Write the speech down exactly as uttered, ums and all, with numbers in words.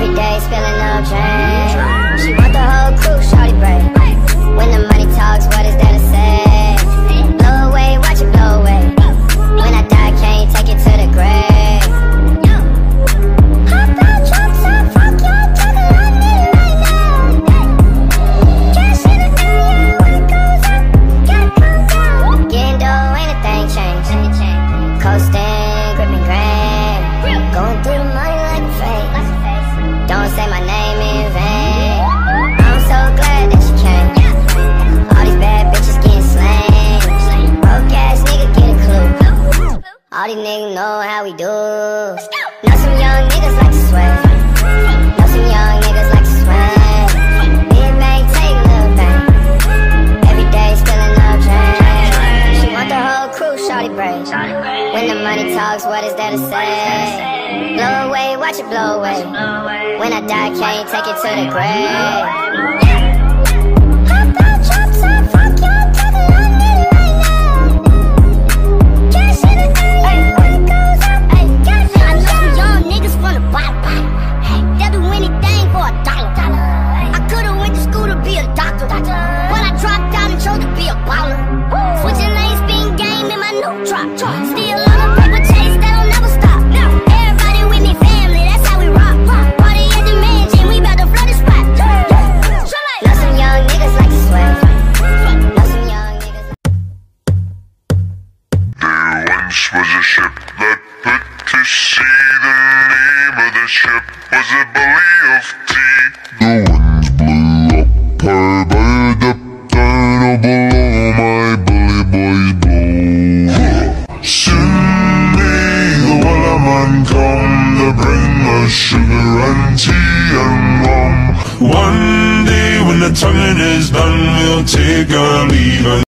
Every day spilling no drain. She want the whole crew, shawty break. When the money talks, what is there to say? Blow away, watch it blow away. When I die, can't take it to the grave. Hop out, drop top, fuck your brother, I need it right now. Cash in the area, when it goes up, gotta come down. Getting dough, ain't a thing changed. Coasting, gripping grand. Going through the money like a face. Don't say my name in vain. I'm so glad that you came. All these bad bitches getting slain. Broke ass nigga get a clue. All these niggas know how we do. Know some young niggas like to sway. Know some young niggas like to sway. Big bang, take a little bang. Every day spilling up drain. She want the whole crew, shawty break. When the money talks, what is there to say? Blow away, watch it blow away. When I die, can't take it to the grave. Hop out, drop top, fuck your brother, I need it right now. Cash in the area, when it goes up, ay, gotta come down. I know some young niggas from the bottom, bottom. They'll do anything for a dollar. I could've went to school to be a doctor, but I dropped out and chose to be a baller. Switching lanes, spin game in my new drop. Still on a paper chase, that'll never stop. Everybody with me, family, that's how we rock. Party at the mansion, we bout to flood the spot. Know some young niggas like to sway. Know some young niggas like There once was a ship that put to sea. The name of the ship was a belly of tea. The winds blew up her bird up down oh, below my bully boys blow. Soon may the Wellerman come to bring us sugar and tea and rum. One day when the tonguing is done, we'll take our leave and